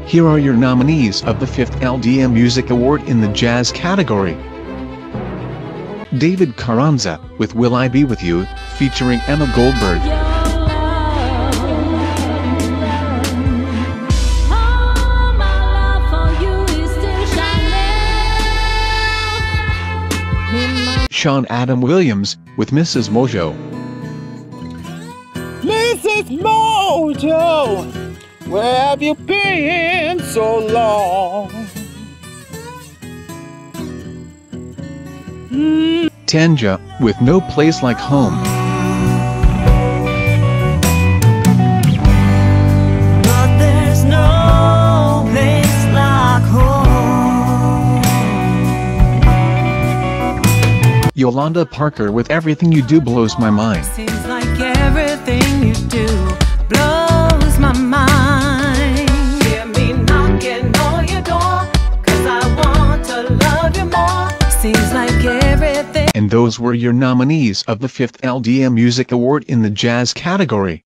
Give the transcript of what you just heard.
Here are your nominees of the 5th LDM Music Award in the Jazz category. David Carranza, with Will I Be With You, featuring Emma Goldberg. Shawn Adam Williams, with Mrs. Mojo. Mrs. Mojo, where have you been so long? Tanja, with No Place Like Home. But there's no place like home. Yolanda-Parker, with Everything You Do Blows My Mind. Seems like everything you do blows my mind. Hear me knocking on your door, 'cause I want to love you more. Seems like everything. And those were your nominees of the 5th LDM Music Award in the Jazz category.